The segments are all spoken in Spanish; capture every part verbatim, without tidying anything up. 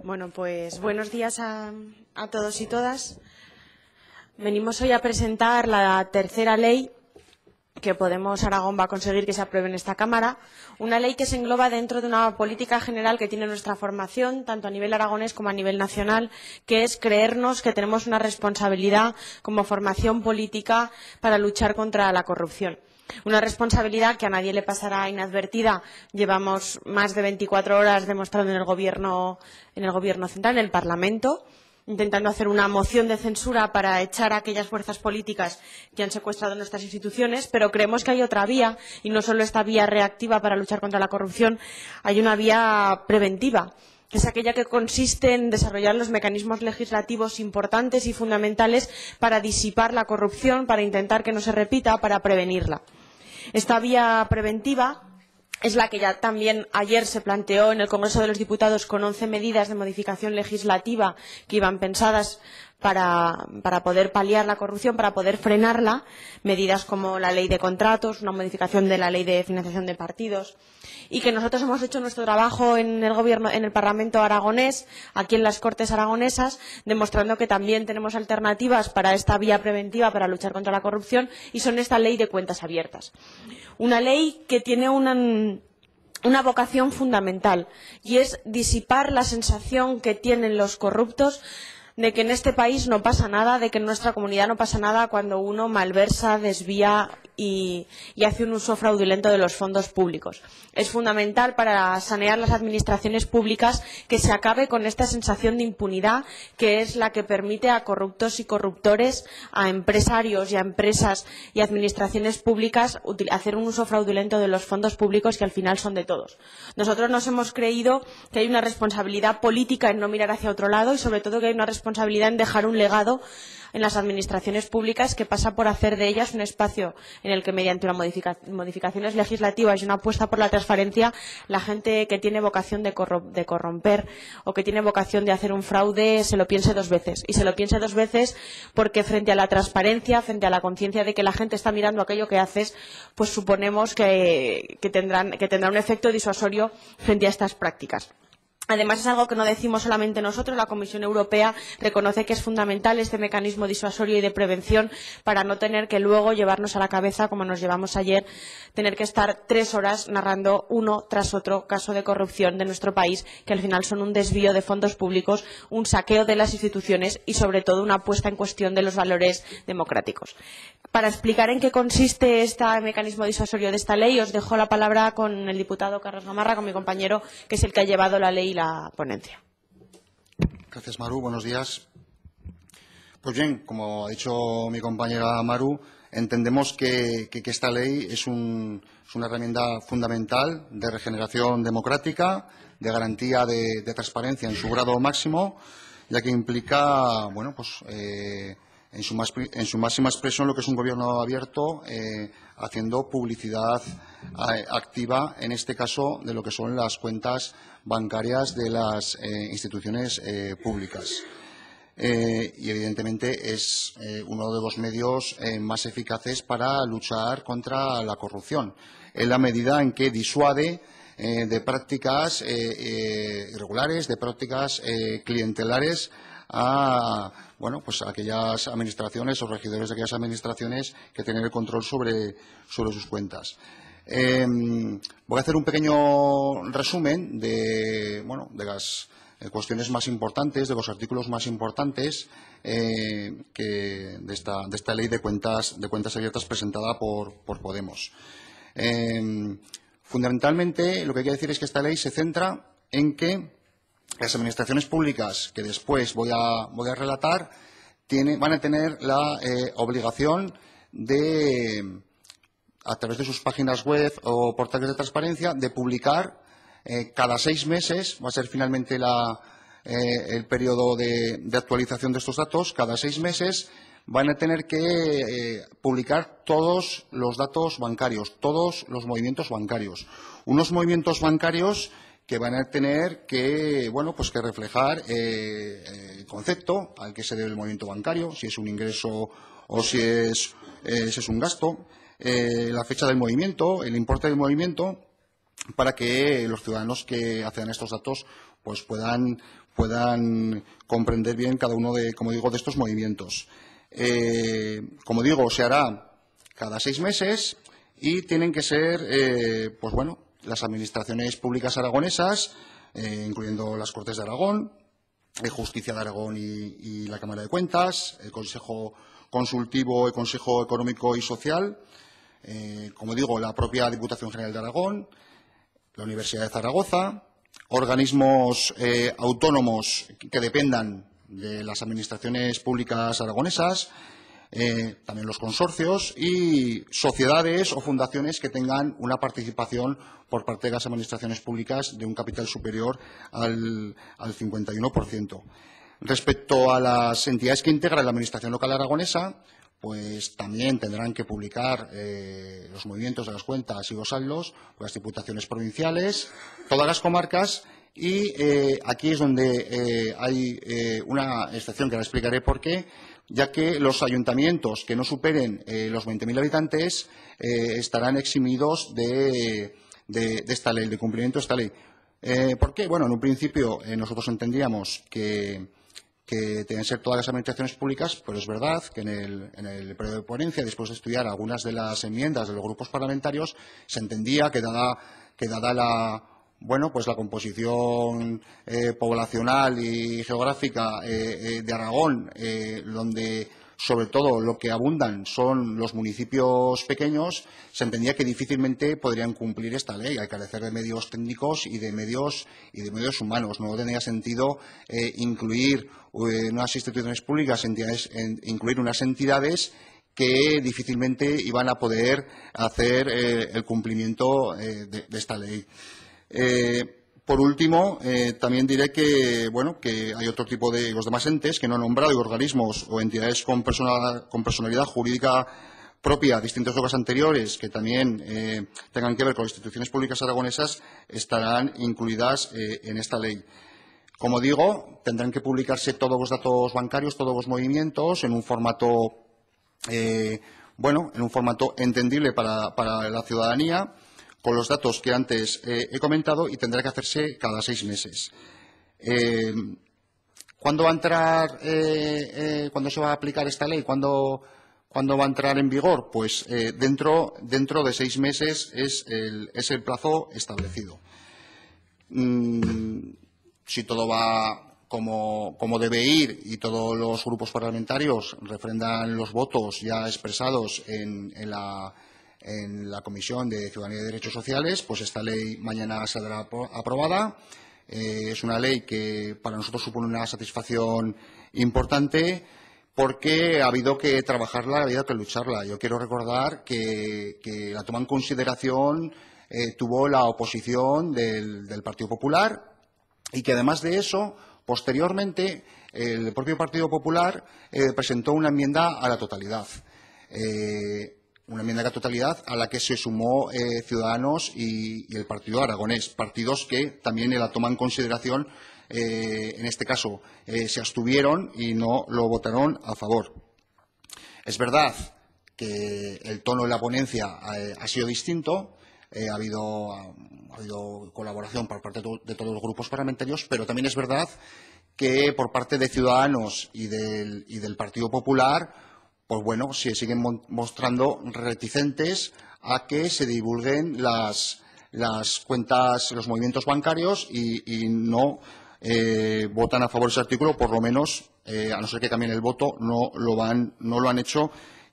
Bueno, pues buenos días a, a todos y todas. Venimos hoy a presentar la tercera ley que Podemos Aragón va a conseguir que se apruebe en esta Cámara, una ley que se engloba dentro de una política general que tiene nuestra formación, tanto a nivel aragonés como a nivel nacional, que es creernos que tenemos una responsabilidad como formación política para luchar contra la corrupción. Una responsabilidad que a nadie le pasará inadvertida. Llevamos más de veinticuatro horas demostrando en el Gobierno, en el Gobierno central, en el Parlamento, intentando hacer una moción de censura para echar a aquellas fuerzas políticas que han secuestrado nuestras instituciones, pero creemos que hay otra vía, y no solo esta vía reactiva para luchar contra la corrupción, hay una vía preventiva, que es aquella que consiste en desarrollar los mecanismos legislativos importantes y fundamentales para disipar la corrupción, para intentar que no se repita, para prevenirla. Esta vía preventiva es la que ya también ayer se planteó en el Congreso de los Diputados con once medidas de modificación legislativa que iban pensadas para, para poder paliar la corrupción, para poder frenarla, medidas como la ley de contratos, una modificación de la ley de financiación de partidos, y que nosotros hemos hecho nuestro trabajo en el Gobierno, en el Parlamento aragonés, aquí en las Cortes aragonesas, demostrando que también tenemos alternativas para esta vía preventiva para luchar contra la corrupción, y son esta ley de cuentas abiertas. Una ley que tiene una, una vocación fundamental, y es disipar la sensación que tienen los corruptos de que en este país no pasa nada, de que en nuestra comunidad no pasa nada cuando uno malversa, desvía y, y hace un uso fraudulento de los fondos públicos. Es fundamental para sanear las administraciones públicas que se acabe con esta sensación de impunidad que es la que permite a corruptos y corruptores, a empresarios y a empresas y administraciones públicas hacer un uso fraudulento de los fondos públicos que al final son de todos. Nosotros nos hemos creído que hay una responsabilidad política en no mirar hacia otro lado y sobre todo que hay una responsabilidad en dejar un legado en las administraciones públicas que pasa por hacer de ellas un espacio en el que mediante una modifica, modificaciones legislativas y una apuesta por la transparencia, la gente que tiene vocación de, corro, de corromper o que tiene vocación de hacer un fraude se lo piense dos veces. Y se lo piense dos veces porque frente a la transparencia, frente a la conciencia de que la gente está mirando aquello que haces, pues suponemos que, que, tendrán, que tendrá un efecto disuasorio frente a estas prácticas. Además, es algo que no decimos solamente nosotros, la Comisión Europea reconoce que es fundamental este mecanismo disuasorio y de prevención para no tener que luego llevarnos a la cabeza, como nos llevamos ayer, tener que estar tres horas narrando uno tras otro caso de corrupción de nuestro país, que al final son un desvío de fondos públicos, un saqueo de las instituciones y, sobre todo, una puesta en cuestión de los valores democráticos. Para explicar en qué consiste este mecanismo disuasorio de esta ley, os dejo la palabra con el diputado Carlos Gamarra, con mi compañero, que es el que ha llevado la ley y la ponencia. Gracias, Maru. Buenos días. Pues bien, como ha dicho mi compañera Maru, entendemos que, que, que esta ley es, un, es una herramienta fundamental de regeneración democrática, de garantía de, de transparencia en su grado máximo, ya que implica, bueno, pues eh, en, su más, en su máxima expresión lo que es un gobierno abierto, eh, haciendo publicidad eh, activa, en este caso, de lo que son las cuentas bancarias de las eh, instituciones eh, públicas. Eh, y, evidentemente, es eh, uno de los medios eh, más eficaces para luchar contra la corrupción, en la medida en que disuade eh, de prácticas eh, eh, irregulares, de prácticas eh, clientelares a bueno, pues a aquellas administraciones o regidores de aquellas administraciones que tienen el control sobre, sobre sus cuentas. Eh, voy a hacer un pequeño resumen de, bueno, de las eh, cuestiones más importantes, de los artículos más importantes eh, que de, esta, de esta ley de cuentas, de cuentas abiertas presentada por, por Podemos. Eh, fundamentalmente, lo que hay que decir es que esta ley se centra en que las administraciones públicas, que después voy a, voy a relatar, tiene, van a tener la eh, obligación de, a través de sus páginas web o portales de transparencia, de publicar eh, cada seis meses, va a ser finalmente la, eh, el periodo de, de actualización de estos datos, cada seis meses van a tener que eh, publicar todos los datos bancarios, todos los movimientos bancarios. Unos movimientos bancarios que van a tener que, bueno, pues que reflejar eh, el concepto al que se debe el movimiento bancario, si es un ingreso o si es, eh, si es un gasto, eh, la fecha del movimiento, el importe del movimiento para que los ciudadanos que accedan a estos datos pues puedan, puedan comprender bien cada uno de, como digo, de estos movimientos. Eh, como digo, se hará cada seis meses y tienen que ser, eh, pues bueno, las administraciones públicas aragonesas, eh, incluyendo las Cortes de Aragón, el Justicia de Aragón y, y la Cámara de Cuentas, el Consejo Consultivo, el Consejo Económico y Social, eh, como digo, la propia Diputación General de Aragón, la Universidad de Zaragoza, organismos eh, autónomos que dependan de las administraciones públicas aragonesas, eh, también los consorcios y sociedades o fundaciones que tengan una participación por parte de las administraciones públicas de un capital superior al, al cincuenta y uno por ciento. Respecto a las entidades que integran la Administración local aragonesa, pues también tendrán que publicar eh, los movimientos de las cuentas y los saldos, las diputaciones provinciales, todas las comarcas, y eh, aquí es donde eh, hay eh, una excepción que ahora explicaré por qué, ya que los ayuntamientos que no superen eh, los veinte mil habitantes eh, estarán eximidos de, de, de esta ley, de cumplimiento de esta ley. Eh, ¿Por qué? Bueno, en un principio eh, nosotros entendíamos que que deben ser todas las administraciones públicas, pero es verdad que en el, en el periodo de ponencia, después de estudiar algunas de las enmiendas de los grupos parlamentarios, se entendía que dada, que dada la, bueno, pues la composición eh, poblacional y geográfica eh, eh, de Aragón, eh, donde sobre todo lo que abundan son los municipios pequeños, se entendía que difícilmente podrían cumplir esta ley, al carecer de medios técnicos y de medios y de medios humanos. No tenía sentido eh, incluir eh, unas instituciones públicas, entidades, en, incluir unas entidades que difícilmente iban a poder hacer eh, el cumplimiento eh, de, de esta ley. Eh, Por último, eh, también diré que, bueno, que hay otro tipo de los demás entes que no he nombrado y organismos o entidades con, persona, con personalidad jurídica propia, distintos de los anteriores, que también eh, tengan que ver con las instituciones públicas aragonesas, estarán incluidas eh, en esta ley. Como digo, tendrán que publicarse todos los datos bancarios, todos los movimientos, en un formato, eh, bueno, en un formato entendible para, para la ciudadanía, con los datos que antes eh, he comentado, y tendrá que hacerse cada seis meses. Eh, ¿Cuándo va a entrar, eh, eh, cuándo se va a aplicar esta ley? ¿Cuándo, cuándo va a entrar en vigor? Pues eh, dentro, dentro de seis meses es el, es el plazo establecido. Mm, si todo va como, como debe ir y todos los grupos parlamentarios refrendan los votos ya expresados en, en la en la Comisión de Ciudadanía y Derechos Sociales, pues esta ley mañana saldrá aprobada. Eh, es una ley que para nosotros supone una satisfacción importante porque ha habido que trabajarla, ha habido que lucharla. Yo quiero recordar que, que la toma en consideración eh, tuvo la oposición del, del Partido Popular y que además de eso, posteriormente, el propio Partido Popular eh, presentó una enmienda a la totalidad. Eh, Una enmienda a la totalidad a la que se sumó eh, Ciudadanos y, y el Partido Aragonés, partidos que también la toma en consideración, eh, en este caso, eh, se abstuvieron y no lo votaron a favor. Es verdad que el tono de la ponencia eh, ha sido distinto, eh, ha, habido, ha habido colaboración por parte de, to de todos los grupos parlamentarios, pero también es verdad que por parte de Ciudadanos y del, y del Partido Popular, pues bueno, se siguen mostrando reticentes a que se divulguen las, las cuentas, los movimientos bancarios y, y no eh, votan a favor de ese artículo, por lo menos, eh, a no ser que cambien el voto, no lo, van, no lo han hecho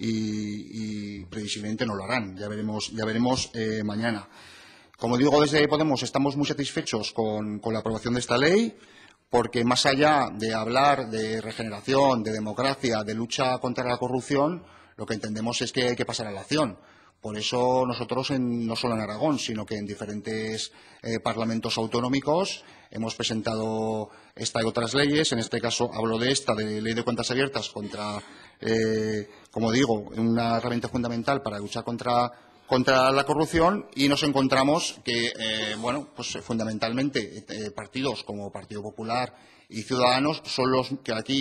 y, y previsiblemente no lo harán. Ya veremos, ya veremos eh, mañana. Como digo, desde Podemos estamos muy satisfechos con, con la aprobación de esta ley, porque más allá de hablar de regeneración, de democracia, de lucha contra la corrupción, lo que entendemos es que hay que pasar a la acción. Por eso nosotros, en, no solo en Aragón, sino que en diferentes eh, parlamentos autonómicos, hemos presentado esta y otras leyes. En este caso hablo de esta, de Ley de Cuentas Abiertas, contra, eh, como digo, una herramienta fundamental para luchar contra contra la corrupción, y nos encontramos que, eh, bueno, pues fundamentalmente eh, partidos como Partido Popular y Ciudadanos son los que aquí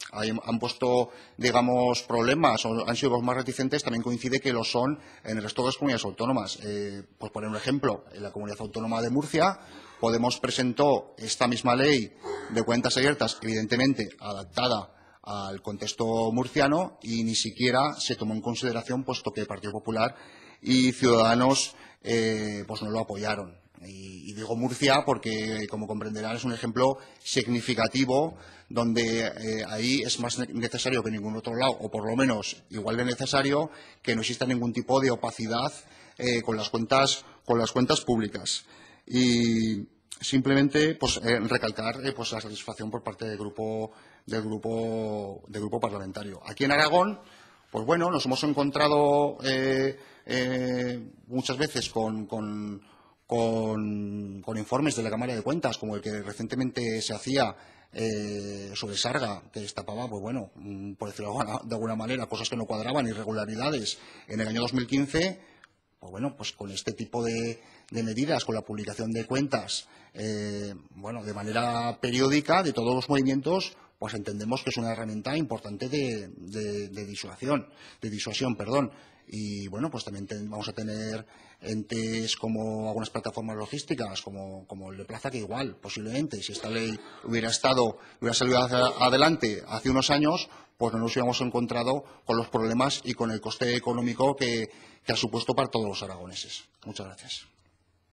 hay, han puesto, digamos, problemas o han sido los más reticentes, también coincide que lo son en el resto de las comunidades autónomas. Eh, pues poner un ejemplo, en la Comunidad Autónoma de Murcia, Podemos presentó esta misma ley de cuentas abiertas, evidentemente adaptada al contexto murciano, y ni siquiera se tomó en consideración, puesto que el Partido Popular y Ciudadanos eh, pues no lo apoyaron. Y, y digo Murcia porque, como comprenderán, es un ejemplo significativo donde eh, ahí es más necesario que en ningún otro lado, o por lo menos igual de necesario, que no exista ningún tipo de opacidad eh, con las cuentas con las cuentas públicas. Y simplemente pues eh, recalcar eh, pues la satisfacción por parte del grupo del grupo del grupo parlamentario. Aquí en Aragón, pues bueno, nos hemos encontrado eh, eh, muchas veces con, con, con, con informes de la Cámara de Cuentas, como el que recientemente se hacía eh, sobre Sarga, que destapaba, pues bueno, por decirlo de alguna, de alguna manera, cosas que no cuadraban, irregularidades en el año dos mil quince. Pues bueno, pues con este tipo de, de medidas, con la publicación de cuentas, eh, bueno, de manera periódica de todos los movimientos, pues entendemos que es una herramienta importante de, de, de disuasión, de disuasión, perdón. Y bueno, pues también ten, vamos a tener entes como algunas plataformas logísticas, como, como el de Plaza, que igual, posiblemente, si esta ley hubiera estado, hubiera salido hacia adelante hace unos años, pues no nos hubiéramos encontrado con los problemas y con el coste económico que, que ha supuesto para todos los aragoneses. Muchas gracias.